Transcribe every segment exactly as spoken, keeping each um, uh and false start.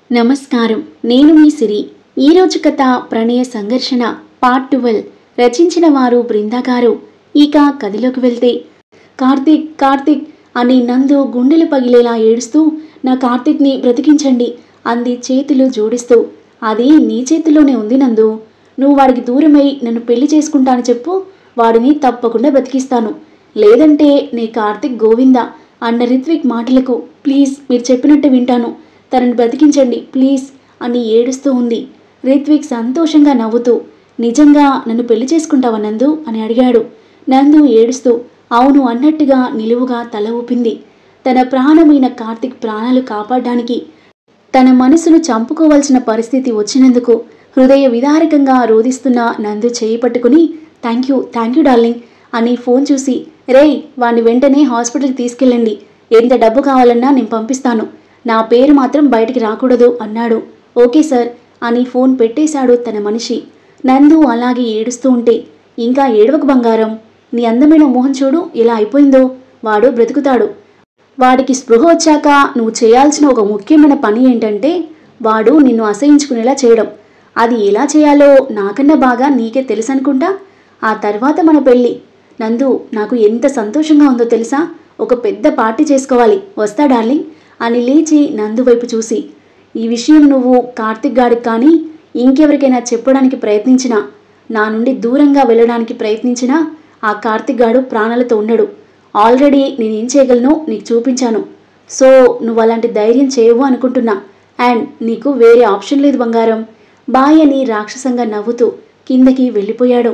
నమస్కారం. నేను మీ సిరి. ఈరోజు కథ ప్రణయ సంఘర్షణ పార్ట్ ట్వెల్వ్. రచించిన వారు బృందా గారు. ఇక కథలోకి వెళ్తే, కార్తీక్ కార్తీక్ అని నందు గుండెలు పగిలేలా ఏడుస్తూ, నా కార్తీక్ని బ్రతికించండి అంది చేతులు జోడిస్తూ. అది నీ చేతిలోనే ఉంది నందు. నువ్వు వాడికి దూరమై నన్ను పెళ్లి చేసుకుంటాను చెప్పు, వాడిని తప్పకుండా బ్రతికిస్తాను. లేదంటే నీ కార్తీక్ గోవిందా అన్న రిత్విక్ మాటలకు, ప్లీజ్ మీరు చెప్పినట్టు వింటాను, తనను బ్రతికించండి ప్లీజ్ అని ఏడుస్తూ ఉంది. రిత్విక్ సంతోషంగా నవ్వుతూ, నిజంగా నన్ను పెళ్లి చేసుకుంటావా నందు అని అడిగాడు. నందు ఏడుస్తూ అవును అన్నట్టుగా నిలువుగా తల ఊపింది. తన ప్రాణమైన కార్తీక్ ప్రాణాలు కాపాడడానికి తన మనసును చంపుకోవాల్సిన పరిస్థితి వచ్చినందుకు హృదయ విదారకంగా రోధిస్తున్న నందు చేయి పట్టుకుని, thank you thank you darling అని ఫోన్ చూసి, రేయ్ వాణ్ణి వెంటనే హాస్పిటల్కి తీసుకెళ్ళండి, ఎంత డబ్బు కావాలన్నా నేను పంపిస్తాను, నా పేరు మాత్రం బయటికి రాకూడదు అన్నాడు. ఓకే సార్ అని ఫోన్ పెట్టేశాడు తన మనిషి. నందు అలాగే ఏడుస్తూ ఉంటే, ఇంకా ఏడవకు బంగారం, నీ అందమైన మోహం చూడు ఎలా అయిపోయిందో, వాడు బ్రతుకుతాడు. వాడికి స్పృహ వచ్చాక నువ్వు చేయాల్సిన ఒక ముఖ్యమైన పని ఏంటంటే, వాడు నిన్ను అసహించుకునేలా చేయడం. అది ఎలా చేయాలో నాకన్నా బాగా నీకే తెలుసు అనుకుంటా. ఆ తర్వాత మన పెళ్ళి. నందు నాకు ఎంత సంతోషంగా ఉందో తెలుసా, ఒక పెద్ద పార్టీ చేసుకోవాలి, వస్తా డార్లింగ్ అని లేచి నందు వైపు చూసి, ఈ విషయం నువ్వు కార్తీక్ గాడికి కానీ ఇంకెవరికైనా చెప్పడానికి ప్రయత్నించినా, నా నుండి దూరంగా వెళ్ళడానికి ప్రయత్నించినా ఆ కార్తీక్ గాడు ప్రాణాలతో ఉండడు. ఆల్రెడీ నేనేం చేయగలను నీకు చూపించాను. సో నువ్వు అలాంటి ధైర్యం చేయవు అనుకుంటున్నా, అండ్ నీకు వేరే ఆప్షన్ లేదు బంగారం బాయ్ అని రాక్షసంగా నవ్వుతూ కిందకి వెళ్ళిపోయాడు.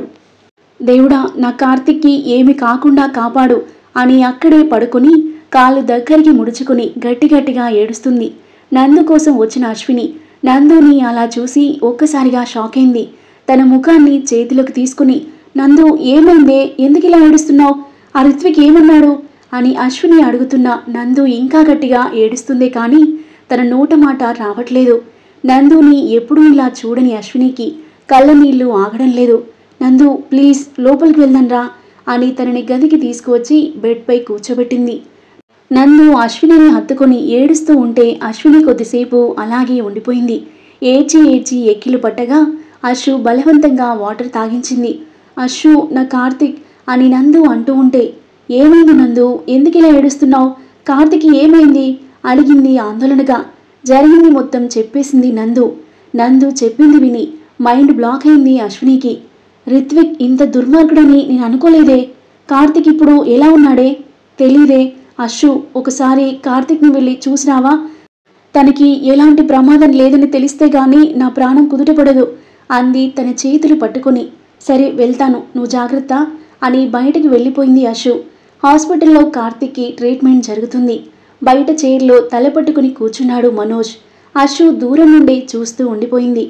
దేవుడా నా కార్తీక్కి ఏమి కాకుండా కాపాడు అని అక్కడే పడుకొని కాళ్ళు దగ్గరికి ముడుచుకుని గట్టి గట్టిగా ఏడుస్తుంది. నందు కోసం వచ్చిన అశ్విని నందుని అలా చూసి ఒక్కసారిగా షాక్ అయింది. తన ముఖాన్ని చేతిలోకి తీసుకుని, నందు ఏమైందే, ఎందుకు ఇలా ఏడుస్తున్నావు, ఆ రిత్విక్ ఏమన్నాడు అని అశ్విని అడుగుతున్న నందు ఇంకా గట్టిగా ఏడుస్తుందే కానీ తన నోట మాట రావట్లేదు. నందుని ఎప్పుడూ ఇలా చూడని అశ్వినికి కళ్ళ నీళ్లు ఆగడం లేదు. నందు ప్లీజ్ లోపలికి వెళ్దాన్రా అని తనని గదికి తీసుకువచ్చి బెడ్పై కూర్చోబెట్టింది. నందు అశ్వినిని హత్తుకొని ఏడుస్తూ ఉంటే అశ్విని కొద్దిసేపు అలాగే ఉండిపోయింది. ఏడ్చి ఏడ్చి ఎక్కిలు పట్టగా అశ్వు బలవంతంగా వాటర్ తాగించింది. అశ్వు నా కార్తీక్ అని నందు అంటూ ఉంటే, ఏమైంది నందు, ఎందుకు ఇలా ఏడుస్తున్నావు, కార్తీక్ ఏమైంది అడిగింది ఆందోళనగా. జరిగింది మొత్తం చెప్పేసింది నందు. నందు చెప్పింది విని మైండ్ బ్లాక్ అయింది అశ్వినికి. రిత్విక్ ఇంత దుర్మార్గుడని నేను అనుకోలేదే, కార్తీక్ ఇప్పుడు ఎలా ఉన్నాడే తెలీదే. అశ్వు ఒకసారి కార్తీక్ని వెళ్ళి చూసినావా, తనకి ఎలాంటి ప్రమాదం లేదని తెలిస్తే గానీ నా ప్రాణం కుదుటపడదు అంది తన చేతులు పట్టుకుని. సరే వెళ్తాను, నువ్వు జాగ్రత్త అని బయటకు వెళ్ళిపోయింది అశ్వు. హాస్పిటల్లో కార్తీక్కి ట్రీట్మెంట్ జరుగుతుంది. బయట చైర్లో తల పట్టుకుని కూర్చున్నాడు మనోజ్. అశ్వు దూరం నుండి చూస్తూ ఉండిపోయింది.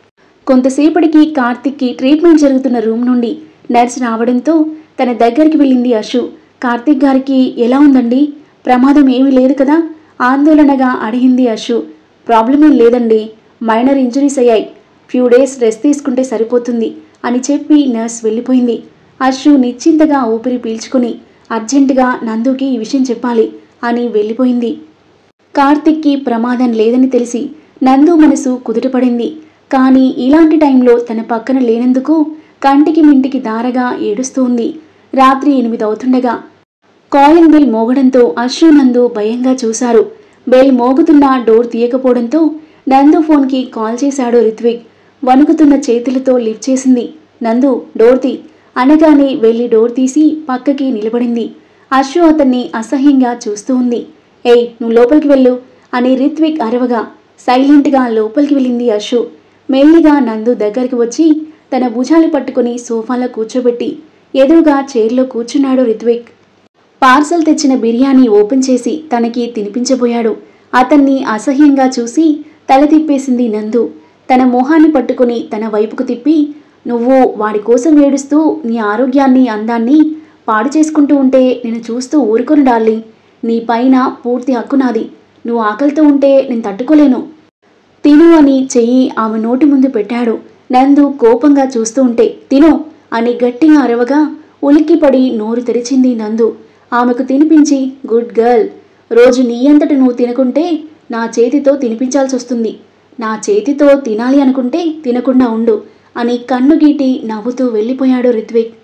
కొంతసేపటికి కార్తీక్కి ట్రీట్మెంట్ జరుగుతున్న రూమ్ నుండి నర్స్ రావడంతో తన దగ్గరికి వెళ్ళింది అశ్వు. కార్తీక్ గారికి ఎలా ఉందండి, ప్రమాదం ఏమీ లేదు కదా ఆందోళనగా అడిగింది అశ్వు. ప్రాబ్లం ఏం లేదండి, మైనర్ ఇంజరీస్ అయ్యాయి, ఫ్యూ డేస్ రెస్ట్ తీసుకుంటే సరిపోతుంది అని చెప్పి నర్స్ వెళ్ళిపోయింది. అశ్వు నిశ్చింతగా ఊపిరి పీల్చుకుని అర్జెంటుగా నందుకి ఈ విషయం చెప్పాలి అని వెళ్ళిపోయింది. కార్తీక్కి ప్రమాదం లేదని తెలిసి నందు మనసు కుదుటపడింది. కానీ ఇలాంటి టైంలో తన పక్కన లేనందుకు కంటికి మింటికి దారగా ఏడుస్తూ ఉంది. రాత్రి ఎనిమిది అవుతుండగా కాలింగ్ బెల్ మోగడంతో అశ్వు నందు భయంగా చూశారు. బెల్ మోగుతున్న డోర్ తీయకపోవడంతో నందు ఫోన్కి కాల్ చేశాడు రిత్విక్. వణుకుతున్న చేతులతో లిఫ్ట్ చేసింది. నందు డోర్ తీ అనగానే వెళ్ళి డోర్ తీసి పక్కకి నిలబడింది. అశ్వు అతన్ని అసహ్యంగా చూస్తూ ఉంది. ఏయ్ నువ్వు లోపలికి వెళ్ళు అని రిత్విక్ అరవగా సైలెంట్గా లోపలికి వెళ్ళింది అశ్వు. మెల్లిగా నందు దగ్గరికి వచ్చి తన భుజాలు పట్టుకుని సోఫాలో కూర్చోబెట్టి ఎదురుగా చైర్లో కూర్చున్నాడు రిత్విక్. పార్సల్ తెచ్చిన బిర్యానీ ఓపెన్ చేసి తనకి తినిపించబోయాడు. అతన్ని అసహ్యంగా చూసి తల తిప్పేసింది నందు. తన మొహాన్ని పట్టుకుని తన వైపుకు తిప్పి, నువ్వు వాడి కోసం ఏడుస్తూ నీ ఆరోగ్యాన్ని అందాన్ని పాడు చేసుకుంటూ ఉంటే నేను చూస్తూ ఊరుకొని డార్లింగ్, నీ పైన పూర్తి హక్కు నాది, నువ్వు ఆకలితో ఉంటే నేను తట్టుకోలేను, తిను అని చెయ్యి ఆమె నోటి ముందు పెట్టాడు. నందు కోపంగా చూస్తూ ఉంటే తిను అని గట్టిగా అరవగా ఉలిక్కిపడి నోరు తెరిచింది నందు. ఆమెకు తినిపించి, గుడ్ గర్ల్, రోజు నీ అంతట నువ్వు తినకుంటే నా చేతితో తినిపించాల్సి వస్తుంది, నా చేతితో తినాలి అనుకుంటే తినకుండా ఉండు అని కన్ను గీటి నవ్వుతూ వెళ్ళిపోయాడు రిత్విక్.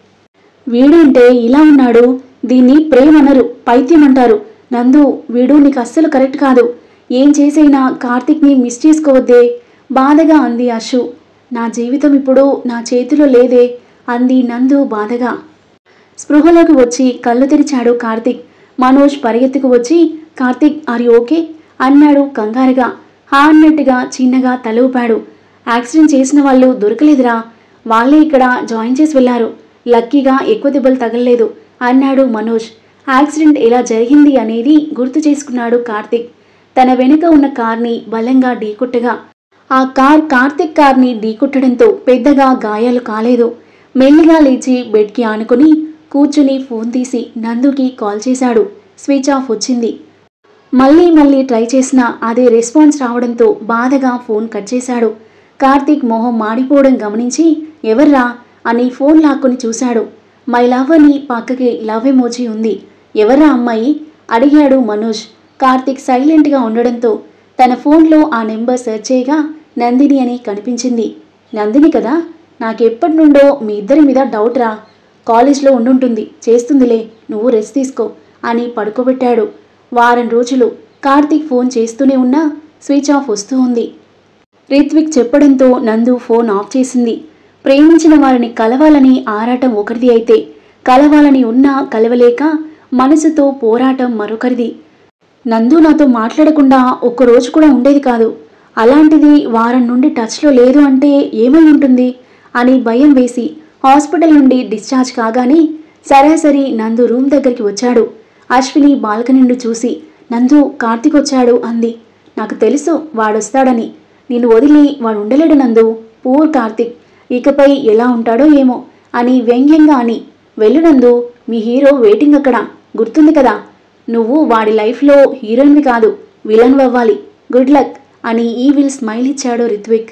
వీడంటే ఇలా ఉన్నాడు, దీన్ని ప్రేమనరు, పైత్యం అంటారు. నందు, వీడు నీకు అస్సలు కరెక్ట్ కాదు. ఏం చేసైనా కార్తిక్ని మిస్ చేసుకోవద్దే బాధగా అంది అశు. నా జీవితం ఇప్పుడు నా చేతిలో లేదే అంది నందు బాధగా. స్పృహలోకి వచ్చి కళ్ళు తెరిచాడు కార్తిక్. మనోజ్ పరిగెత్తుకు వచ్చి కార్తిక్ ఆర్ యు ఓకే అన్నాడు కంగారుగా. హా అన్నట్టుగా చిన్నగా తల ఊపాడు. యాక్సిడెంట్ చేసిన వాళ్ళు దొరకలేదురా, వాళ్ళే ఇక్కడ జాయిన్ చేసి వెళ్ళారు. లక్కీగా ఎక్కువ దెబ్బలు తగలలేదు అన్నాడు మనోజ్. యాక్సిడెంట్ ఎలా జరిగింది అనేది గుర్తు చేసుకున్నాడు కార్తిక్. తన వెనుక ఉన్న కార్ని బలంగా ఢీకొట్టగా ఆ కార్ కార్తిక్ కార్ని ఢీకొట్టడంతో పెద్దగా గాయాలు కాలేదు. మెల్లిగా లేచి బెడ్కి ఆనుకుని కూర్చుని ఫోన్ తీసి నందుకి కాల్ చేశాడు. స్విచ్ ఆఫ్ వచ్చింది. మళ్ళీ మళ్ళీ ట్రై చేసినా అదే రెస్పాన్స్ రావడంతో బాధగా ఫోన్ కట్ చేశాడు. కార్తిక్ మొహం మాడిపోవడం గమనించి ఎవర్రా అని ఫోన్ లాక్కుని చూశాడు. మై లవ్ అని పక్కకి లవ్ ఎమోజీ ఉంది. ఎవర్రా అమ్మాయి అడిగాడు మనోజ్. కార్తిక్ సైలెంట్గా ఉండడంతో తన ఫోన్లో ఆ నెంబర్ సెర్చ్ చేయగా నందిని అని కనిపించింది. నందిని కదా, నాకెప్పటి నుండో మీ ఇద్దరి మీద డౌట్ రా. కాలేజ్లో ఉండుంటుంది, చేస్తుందిలే, నువ్వు రెస్ట్ తీసుకో అని పడుకోబెట్టాడు. వారం రోజులు కార్తిక్ ఫోన్ చేస్తూనే ఉన్నా స్విచ్ ఆఫ్ వస్తూ ఉంది. రిత్విక్ చెప్పడంతో నందు ఫోన్ ఆఫ్ చేసింది. ప్రేమించిన వారిని కలవాలని ఆరాటం ఒకరిది అయితే, కలవాలని ఉన్నా కలవలేక మనసుతో పోరాటం మరొకరిది. నందు నాతో మాట్లాడకుండా ఒక్కరోజు కూడా ఉండేది కాదు. అలాంటిది వారం నుండి టచ్లో లేదు అంటే ఏమై ఉంటుంది అని భయం వేసి హాస్పిటల్ నుండి డిశ్చార్జ్ కాగానే సరాసరి నందు రూమ్ దగ్గరికి వచ్చాడు. అశ్విని బాల్కనీ నుండి చూసి నందు కార్తిక్ వచ్చాడు అంది. నాకు తెలుసు వాడొస్తాడని, నిన్ను వదిలి వాడు ఉండలేడు నందు, పూర్ కార్తిక్, ఇకపై ఎలా ఉంటాడో ఏమో అని వ్యంగ్యంగా అని. వెళ్ళు నందు, మీ హీరో వెయిటింగ్ అక్కడ, గుర్తుంది కదా, నువ్వు వాడి లైఫ్లో హీరోయిన్వి కాదు విలన్ అవ్వాలి, గుడ్ లక్ అని ఈవిల్ స్మైల్ ఇచ్చాడు రిత్విక్.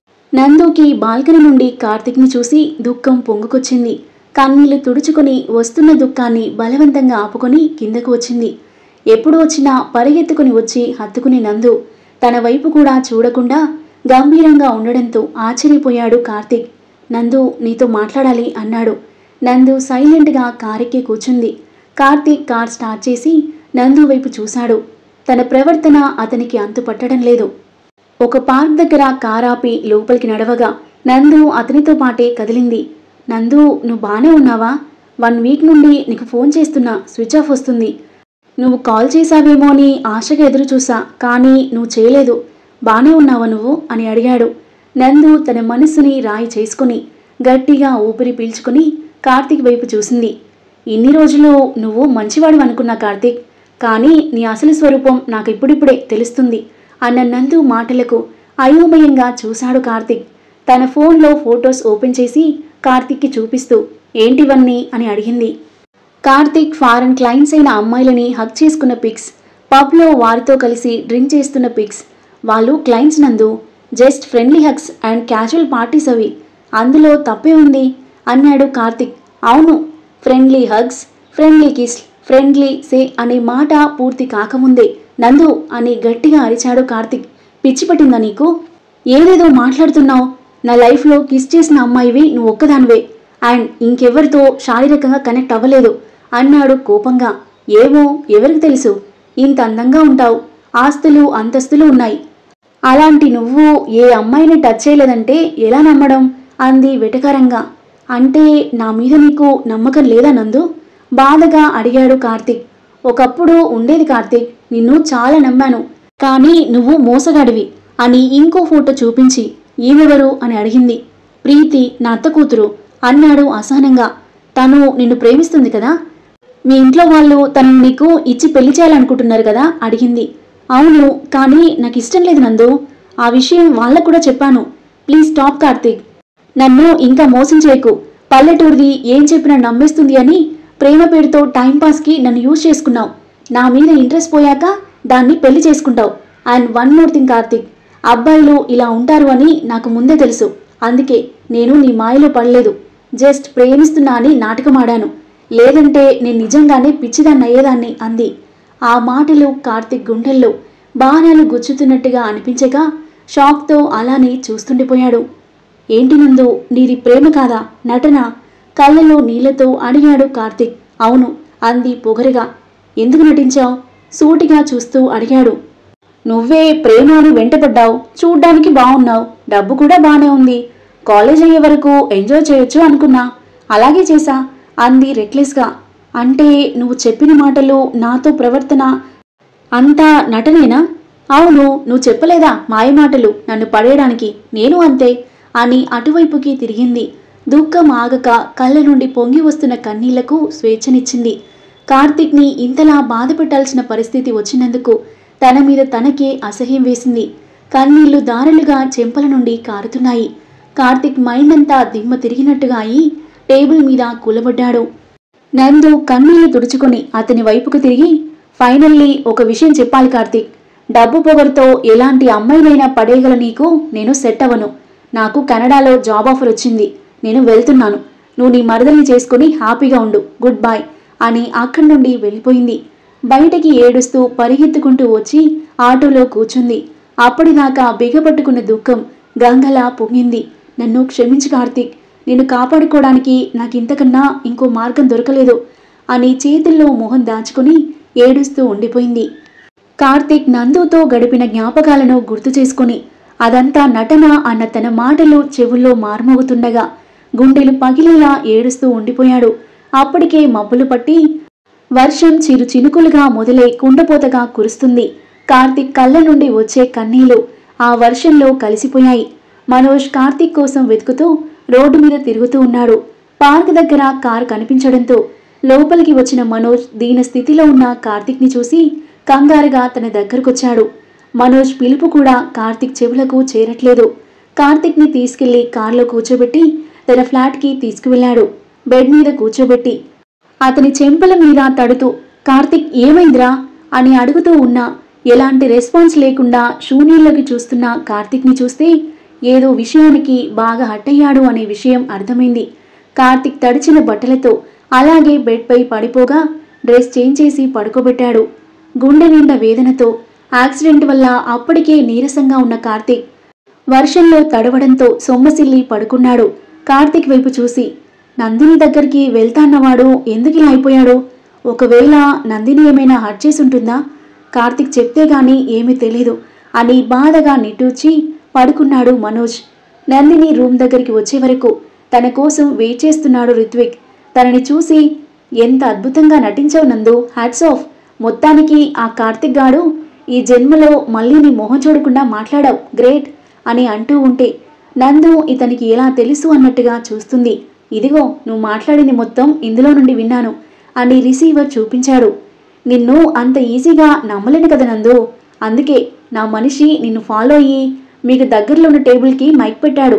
నందుకి బాల్కనీ నుండి కార్తిక్ని చూసి దుఃఖం పొంగుకొచ్చింది. కన్నీళ్లు తుడుచుకుని వస్తున్న దుఃఖాన్ని బలవంతంగా ఆపుకొని కిందకు వచ్చింది. ఎప్పుడు వచ్చినా పరిగెత్తుకుని వచ్చి హత్తుకుని నందు తన వైపు కూడా చూడకుండా గంభీరంగా ఉండడంతో ఆశ్చర్యపోయాడు కార్తిక్. నందు నీతో మాట్లాడాలి అన్నాడు. నందు సైలెంట్గా కారెక్కి కూర్చుంది. కార్తిక్ కార్ స్టార్ట్ చేసి నందు వైపు చూశాడు. తన ప్రవర్తన అతనికి అంతుపట్టడం లేదు. ఒక పార్క్ దగ్గర కారాపి లోపలికి నడవగా నందు అతనితో పాటే కదిలింది. నందు, నువ్వు బానే ఉన్నావా? వన్ వీక్ నుండి నీకు ఫోన్ చేస్తున్నా, స్విచ్ ఆఫ్ వస్తుంది. నువ్వు కాల్ చేశావేమో అని ఆశగా ఎదురు చూసా, కానీ నువ్వు చేయలేదు. బానే ఉన్నావా నువ్వు అని అడిగాడు. నందు తన మనసుని రాయి చేసుకుని గట్టిగా ఊపిరి పీల్చుకుని కార్తిక్ వైపు చూసింది. ఇన్ని రోజులు నువ్వు మంచివాడు అనుకున్నా కార్తిక్, కానీ నీ అసలు స్వరూపం నాకు ఇప్పుడిప్పుడే తెలుస్తుంది అన్న నందు మాటలకు అయోమయంగా చూశాడు కార్తిక్. తన ఫోన్లో ఫొటోస్ ఓపెన్ చేసి కార్తిక్కి చూపిస్తూ ఏంటివన్నీ అని అడిగింది. కార్తిక్ ఫారెన్ క్లయింట్స్ అయిన అమ్మాయిలని హక్ చేసుకున్న పిక్స్, పబ్లో వారితో కలిసి డ్రింక్ చేస్తున్న పిక్స్. వాళ్ళు clients Nandu, just friendly hugs and casual parties అవి, అందులో తప్పే ఉంది అన్నాడు కార్తిక్. అవును, friendly hugs, friendly kiss, friendly say అనే మాట పూర్తి కాకముందే నందు అని గట్టిగా అరిచాడు కార్తిక్. పిచ్చి పట్టిందా నీకు? ఏదేదో మాట్లాడుతున్నావు. నా లైఫ్లో కిస్ చేసిన అమ్మాయివి నువ్వు ఒక్కదానివే, అండ్ ఇంకెవరితో శారీరకంగా కనెక్ట్ అవ్వలేదు అన్నాడు కోపంగా. ఏమో, ఎవరికి తెలుసు, ఇంత అందంగా ఉంటావు, ఆస్తులు అంతస్తులు ఉన్నాయి, అలాంటి నువ్వు ఏ అమ్మాయిని టచ్ చేయలేదంటే ఎలా నమ్మడం అంది వెటకారంగా. అంటే నా మీద నీకు నమ్మకం లేదా నందు? బాధగా అడిగాడు కార్తిక్. ఒకప్పుడు ఉండేది కార్తిక్, నిన్ను చాలా నమ్మాను, కానీ నువ్వు మోసగాడివి అని ఇంకో ఫోటో చూపించి ఈమెవరు అని అడిగింది. ప్రీతి, నా అత్త కూతురు అన్నాడు అసహనంగా. తను నిన్ను ప్రేమిస్తుంది కదా, మీ ఇంట్లో వాళ్ళు తనను నీకు ఇచ్చి పెళ్లి చేయాలనుకుంటున్నారు కదా అడిగింది. అవును, కానీ నాకు ఇష్టం లేదు నందు, ఆ విషయం వాళ్ళకు కూడా చెప్పాను. ప్లీజ్ స్టాప్ కార్తిక్, నన్ను ఇంకా మోసం చేయకు. పల్లెటూరిది ఏం చెప్పినా నమ్మేస్తుంది అని ప్రేమ పేరుతో టైంపాస్కి నన్ను యూజ్ చేసుకున్నావు. నా మీద ఇంట్రెస్ట్ పోయాక దాన్ని పెళ్లి చేసుకుంటావు. And one more thing Karthik, అబ్బాయిలు ఇలా ఉంటారు అని నాకు ముందే తెలుసు, అందుకే నేను నీ మాయలో పడలేదు. జస్ట్ ప్రేమిస్తున్నా అని నాటకం ఆడాను, లేదంటే నేను నిజంగానే పిచ్చిదాన్ని అయ్యేదాన్ని అంది. ఆ మాటలు కార్తిక్ గుండెల్లో బాణాలు గుచ్చుతున్నట్టుగా అనిపించగా షాక్తో అలానే చూస్తుండిపోయాడు. ఏంటి నందు, నీది ప్రేమ కాదా, నటన? కళ్ళలో నీళ్లతో అడిగాడు కార్తీక్. అవును అంది పొగరుగా. ఎందుకు నటించావు? సూటిగా చూస్తూ అడిగాడు. నువ్వే ప్రేమ అని వెంటపడ్డావు. చూడ్డానికి బాగున్నావు, డబ్బు కూడా బానే ఉంది. కాలేజ్ అయ్యే వరకు ఎంజాయ్ చేయొచ్చు అనుకున్నా, అలాగే చేశా అంది రెక్లెస్గా. అంటే నువ్వు చెప్పిన మాటలు, నాతో ప్రవర్తన అంతా నటనేనా? అవును, నువ్వు చెప్పలేదా మాయమాటలు నన్ను పడేయడానికి, నేను అంతే అని అటువైపుకి తిరిగింది. దుఃఖం ఆగక కళ్ళ నుండి పొంగి వస్తున్న కన్నీళ్లకు స్వేచ్ఛనిచ్చింది. కార్తీక్ని ఇంతలా బాధ పెట్టాల్సిన పరిస్థితి వచ్చినందుకు తన మీద తనకే అసహ్యం వేసింది. కన్నీళ్లు దారులుగా చెంపల నుండి కారుతున్నాయి. కార్తీక్ మైండ్ అంతా దిమ్మ తిరిగినట్టుగా అయి టేబుల్ మీద కూలబడ్డాడు. నందు కన్నీళ్లు తుడుచుకొని అతని వైపుకు తిరిగి, ఫైనల్లీ ఒక విషయం చెప్పాలి కార్తీక్. డబ్బు పొగరుతో ఎలాంటి అమ్మాయినైనా పడేయగల నీకు నేను సెట్ అవ్వను. నాకు కెనడాలో జాబ్ ఆఫర్ వచ్చింది, నేను వెళ్తున్నాను. నువ్వు నీ మరదల్ని చేసుకుని హ్యాపీగా ఉండు, గుడ్ బై అని అక్కడి నుండి వెళ్ళిపోయింది. బయటికి ఏడుస్తూ పరిగెత్తుకుంటూ వచ్చి ఆటోలో కూర్చుంది. అప్పటిదాకా బిగపట్టుకున్న దుఃఖం గంగలా పొంగింది. నన్ను క్షమించు కార్తీక్, నిన్ను కాపాడుకోవడానికి నాకింతకన్నా ఇంకో మార్గం దొరకలేదు అని చేతుల్లో మొహం దాచుకుని ఏడుస్తూ ఉండిపోయింది. కార్తీక్ నందుతో గడిపిన జ్ఞాపకాలను గుర్తు చేసుకుని అదంతా నటన అన్న తన మాటలు చెవుల్లో మార్మోగుతుండగా గుండెలు పగిలేలా ఏడుస్తూ ఉండిపోయాడు. అప్పటికే మబ్బులు పట్టి వర్షం చిరు చినుకులుగా మొదలై కుండపోతగా కురుస్తుంది. కార్తీక్ కళ్ళ నుండి వచ్చే కన్నీళ్లు ఆ వర్షంలో కలిసిపోయాయి. మనోజ్ కార్తీక్ కోసం వెతుకుతూ రోడ్డు మీద తిరుగుతూ ఉన్నాడు. పార్క్ దగ్గర కారు కనిపించడంతో లోపలికి వచ్చిన మనోజ్ దీన స్థితిలో ఉన్న కార్తీక్ని చూసి కంగారుగా తన దగ్గరకొచ్చాడు. మనోజ్ పిలుపు కూడా కార్తీక్ చెవులకు చేరట్లేదు. కార్తీక్ని తీసుకెళ్లి కారులో కూర్చోబెట్టి తన ఫ్లాట్కి తీసుకువెళ్లాడు. బెడ్ మీద కూర్చోబెట్టి అతని చెంపల మీద తడుతూ కార్తీక్ ఏమైందిరా అని అడుగుతూ ఉన్నా ఎలాంటి రెస్పాన్స్ లేకుండా శూన్యంలోకి చూస్తున్న కార్తీక్ని చూస్తే ఏదో విషయానికి బాగా హట్టయ్యాడు అనే విషయం అర్థమైంది. కార్తీక్ తడిచిన బట్టలతో అలాగే బెడ్పై పడిపోగా డ్రెస్ చేంజ్ చేసి పడుకోబెట్టాడు. గుండె నిండా వేదనతో యాక్సిడెంట్ వల్ల అప్పటికే నీరసంగా ఉన్న కార్తీక్ వర్షంలో తడవడంతో సొమ్మసిల్లి పడుకున్నాడు. కార్తీక్ వైపు చూసి, నందిని దగ్గరికి వెళ్తాన్నవాడు ఎందుకిలా అయిపోయాడు? ఒకవేళ నందిని ఏమైనా హర్ట్ చేసి ఉంటుందా? కార్తీక్ చెప్తే గానీ ఏమీ తెలీదు అని బాధగా నిట్టూర్చి పడుకున్నాడు మనోజ్. నందిని రూమ్ దగ్గరికి వచ్చే వరకు తన కోసం వెయిట్ చేస్తున్నాడు రిత్విక్. తనని చూసి, ఎంత అద్భుతంగా నటించావు నందు, హ్యాట్స్ ఆఫ్. మొత్తానికి ఆ కార్తీక్ గాడు ఈ జన్మలో మళ్ళీ నీ మొహం చూడకుండా మాట్లాడావు, గ్రేట్ అని అంటూ ఉంటే నందు ఇతనికి ఎలా తెలుసు అన్నట్టుగా చూస్తుంది. ఇదిగో నువ్వు మాట్లాడింది మొత్తం ఇందులో నుండి విన్నాను అని రిసీవర్ చూపించాడు. నిన్ను అంత ఈజీగా నమ్మలేను కదా నందు, అందుకే నా మనిషి నిన్ను ఫాలో అయ్యి మీకు దగ్గరలో ఉన్న టేబుల్కి మైక్ పెట్టాడు.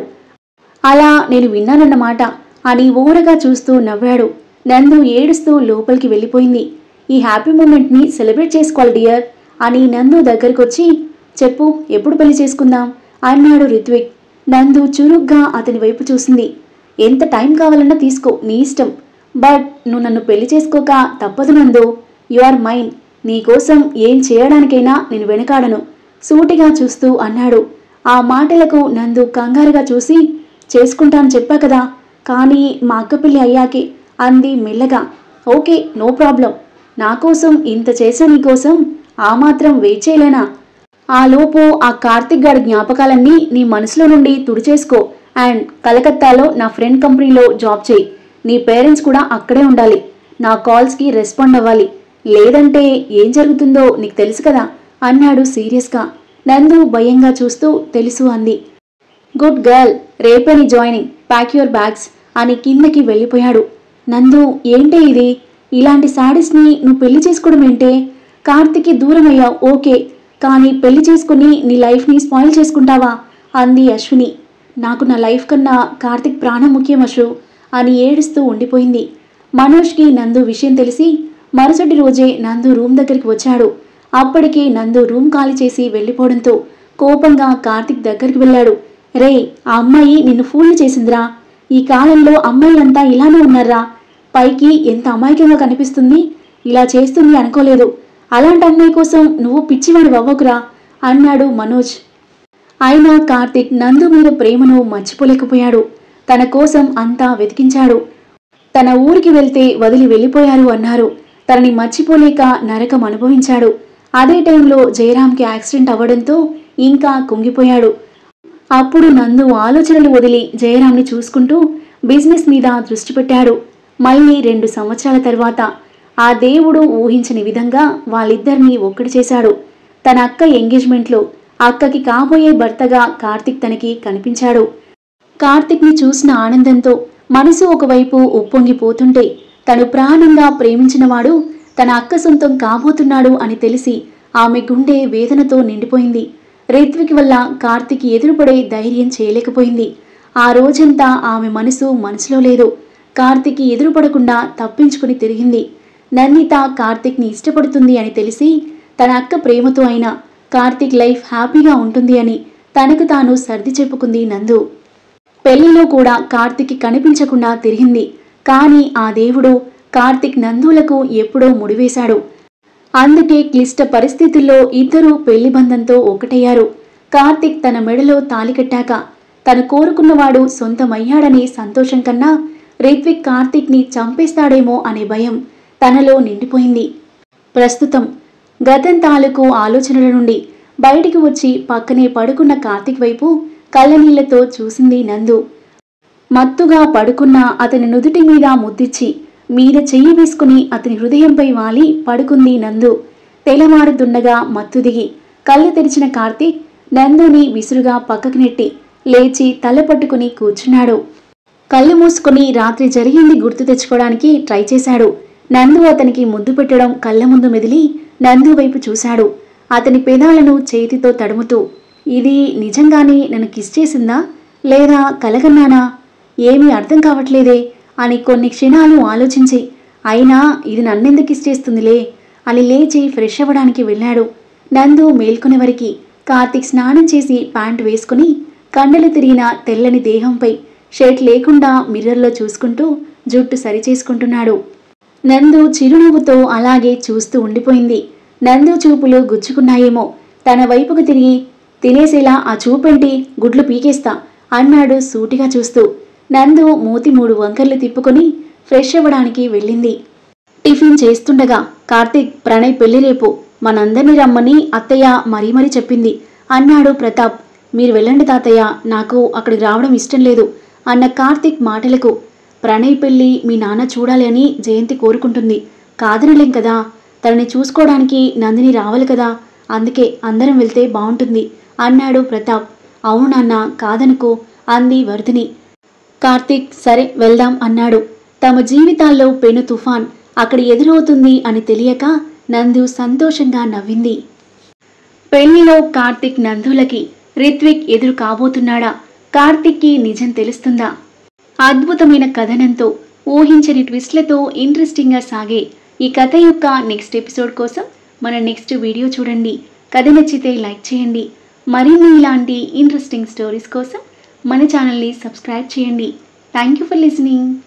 అలా నేను విన్నానన్నమాట అని ఊరగా చూస్తూ నవ్వాడు. నందు ఏడుస్తూ లోపలికి వెళ్ళిపోయింది. ఈ హ్యాపీ మూమెంట్ని సెలబ్రేట్ చేసుకోవాలి డియర్ అని నందు దగ్గరకొచ్చి, చెప్పు ఎప్పుడు పెళ్లి చేసుకుందాం అన్నాడు రిత్విక్. నందు చురుగ్గా అతని వైపు చూసింది. ఎంత టైం కావాలన్నా తీసుకో, నీ ఇష్టం. బట్ నువ్వు నన్ను పెళ్లి చేసుకోక తప్పదు నందు. You are mine. నీకోసం ఏం చేయడానికైనా నేను వెనకాడను సూటిగా చూస్తూ అన్నాడు. ఆ మాటలకు నందు కంగారుగా చూసి, చేసుకుంటాను చెప్పా కదా, కానీ మా అక్క పెళ్ళి అయ్యాకే అంది మెల్లగా. Okay no problem. నా కోసం ఇంత చేసా, నీకోసం ఆ మాత్రం వెయిట్ చేయలేనా? ఆ లోపు ఆ కార్తీక్ గారి జ్ఞాపకాలన్నీ నీ మనసులో నుండి తుడిచేసుకో అండ్ కలకత్తాలో నా ఫ్రెండ్ కంపెనీలో జాబ్ చేయి. నీ పేరెంట్స్ కూడా అక్కడే ఉండాలి. నా కాల్స్కి రెస్పాండ్ అవ్వాలి. లేదంటే ఏం జరుగుతుందో నీకు తెలుసు కదా అన్నాడు సీరియస్గా. నందు భయంగా చూస్తూ తెలుసు అంది. గుడ్ గర్ల్, రేపే నీ జాయినింగ్, ప్యాక్ యువర్ బ్యాగ్స్ అని కిందకి వెళ్ళిపోయాడు. నందు ఏంటే ఇది? ఇలాంటి శాడీస్ని నువ్వు పెళ్లి చేసుకోవడం ఏంటే? కార్తీక్కి దూరం అయ్యావు ఓకే, కానీ పెళ్లి చేసుకుని నీ లైఫ్ని స్పాయిల్ చేసుకుంటావా అంది అశ్విని. నాకు నా లైఫ్ కన్నా కార్తీక్ ప్రాణం ముఖ్యం అశు అని ఏడుస్తూ ఉండిపోయింది. మనోజ్కి నందు విషయం తెలిసి మరుసటి రోజే నందు రూమ్ దగ్గరికి వచ్చాడు. అప్పటికే నందు రూమ్ ఖాళీ చేసి వెళ్ళిపోవడంతో కోపంగా కార్తీక్ దగ్గరికి వెళ్ళాడు. రే, ఆ అమ్మాయి నిన్ను ఫూల్ని చేసిందిరా. ఈ కాలంలో అమ్మాయిలంతా ఇలానే ఉన్నారా? పైకి ఎంత అమాయకంగా కనిపిస్తుంది, ఇలా చేస్తుంది అనుకోలేదు. అలాంటి అమ్మాయి కోసం నువ్వు పిచ్చివాడు అవ్వకురా అన్నాడు మనోజ్. అయినా కార్తీక్ నందు మీద ప్రేమను మర్చిపోలేకపోయాడు. తన కోసం అంతా వెతికించాడు. తన ఊరికి వెళ్తే వదిలి వెళ్ళిపోయారు అన్నారు. తనని మర్చిపోలేక నరకం అనుభవించాడు. అదే టైంలో జయరాంకి యాక్సిడెంట్ అవ్వడంతో ఇంకా కుంగిపోయాడు. అప్పుడు నందు ఆలోచనలు వదిలి జయరాంని చూసుకుంటూ బిజినెస్ మీద దృష్టి పెట్టాడు. మళ్ళీ రెండు సంవత్సరాల తర్వాత ఆ దేవుడు ఊహించని విధంగా వాళ్ళిద్దరినీ ఒక్కటి చేశాడు. తన అక్క ఎంగేజ్మెంట్లో అక్కకి కాబోయే భర్తగా కార్తీక్ తనకి కనిపించాడు. కార్తీక్ని చూసిన ఆనందంతో మనసు ఒకవైపు ఉప్పొంగిపోతుంటే తను ప్రాణంగా ప్రేమించినవాడు తన అక్క సొంతం కాబోతున్నాడు అని తెలిసి ఆమె గుండె వేదనతో నిండిపోయింది. రిత్విక్ వల్ల కార్తీక్ ఎదురుపడే ధైర్యం చేయలేకపోయింది. ఆ రోజంతా ఆమె మనసు మనసులో లేదు. కార్తీక్ ఎదురుపడకుండా తప్పించుకుని తిరిగింది. నందిత కార్తీక్ని ఇష్టపడుతుంది అని తెలిసి తన అక్క ప్రేమతో అయినా కార్తీక్ లైఫ్ హ్యాపీగా ఉంటుంది అని తనకు తాను సర్ది చెప్పుకుంది నందు. పెళ్లిలో కూడా కార్తీక్ కనిపించకుండా తిరిగింది. కానీ ఆ దేవుడు కార్తీక్ నందులకు ఎప్పుడో ముడివేశాడు. అందుకే క్లిష్ట పరిస్థితుల్లో ఇద్దరూ పెళ్లి బంధంతో ఒకటయ్యారు. కార్తీక్ తన మెడలో తాళి కట్టాక తను కోరుకున్నవాడు సొంతమయ్యాడనే సంతోషం కన్నా రిత్విక్ కార్తీక్ని చంపేస్తాడేమో అనే భయం తనలో నిండిపోయింది. ప్రస్తుతం గతం తాలూకు ఆలోచనల నుండి బయటికి వచ్చి పక్కనే పడుకున్న కార్తీక్ వైపు కళ్ళనీళ్లతో చూసింది నందు. మత్తుగా పడుకున్న అతని నుదుటి మీద ముద్దిచ్చి మీద చెయ్యి వేసుకుని అతని హృదయంపై వాలి పడుకుంది నందు. తెలమారుతుండగా మత్తు దిగి కళ్ళు తెరిచిన కార్తీక్ నందుని విసురుగా పక్కకు నెట్టి లేచి తల పట్టుకుని కూర్చున్నాడు. కళ్ళు మూసుకుని రాత్రి జరిగింది గుర్తు తెచ్చుకోవడానికి ట్రై చేశాడు. నందు అతనికి ముద్దు పెట్టడం కళ్ళ ముందు మెదిలి నందు వైపు చూశాడు. అతని పెదాలను చేతితో తడుముతూ, ఇది నిజంగానే నన్ను కిస్ చేసిందా లేదా కలగన్నానా, ఏమీ అర్థం కావట్లేదే అని కొన్ని క్షణాలు ఆలోచించి, అయినా ఇది నన్నెందుకు కిస్ చేస్తుందిలే అని లేచి ఫ్రెష్ అవ్వడానికి వెళ్ళాడు. నందు మేల్కొనే వరకు కార్తీక్ స్నానం చేసి ప్యాంటు వేసుకుని కండలు తిరిగిన తెల్లని దేహంపై షర్ట్ లేకుండా మిర్రర్లో చూసుకుంటూ జుట్టు సరిచేసుకుంటున్నాడు. నందు చిరునవ్వుతో అలాగే చూస్తూ ఉండిపోయింది. నందు చూపులు గుచ్చుకున్నాయేమో. తన వైపుకు తిరిగి, తినేసేలా ఆ చూపేంటి, గుడ్లు పీకేస్తా అన్నాడు సూటిగా చూస్తూ. నందు మూతి మూడు వంకర్లు తిప్పుకొని ఫ్రెష్ అవ్వడానికి వెళ్ళింది. టిఫిన్ చేస్తుండగా కార్తీక్, ప్రణయ్ పెళ్లి రేపు, మనందరినీ రమ్మని అత్తయ్య మరీ మరీ చెప్పింది అన్నాడు ప్రతాప్. మీరు వెళ్ళండి తాతయ్య, నాకు అక్కడికి రావడం ఇష్టం లేదు అన్న కార్తీక్ మాటలకు, ప్రణయ్ పెళ్లి మీ నాన్న చూడాలి అని జయంతి కోరుకుంటుంది, కాదనలేం కదా, తనని చూసుకోవడానికి నందిని రావాలి కదా, అందుకే అందరం వెళ్తే బాగుంటుంది అన్నాడు ప్రతాప్. అవును నాన్న, కాదనుకో అంది వర్ధిని. కార్తీక్ సరే వెళ్దాం అన్నాడు. తమ జీవితాల్లో పెను తుఫాన్ అక్కడ ఎదురవుతుంది అని తెలియక నందు సంతోషంగా నవ్వింది. పెళ్లిలో కార్తీక్ నందులకి రిత్విక్ ఎదురు కాబోతున్నాడా, కార్తీక్కి నిజం తెలుస్తుందా? అద్భుతమైన కథనంతో ఊహించని ట్విస్ట్లతో ఇంట్రెస్టింగ్గా సాగే ఈ కథ యొక్క నెక్స్ట్ ఎపిసోడ్ కోసం మన నెక్స్ట్ వీడియో చూడండి. కథ నచ్చితే లైక్ చేయండి. మరిన్ని ఇలాంటి ఇంట్రెస్టింగ్ స్టోరీస్ కోసం మన ఛానల్ని సబ్స్క్రైబ్ చేయండి. Thank you for listening.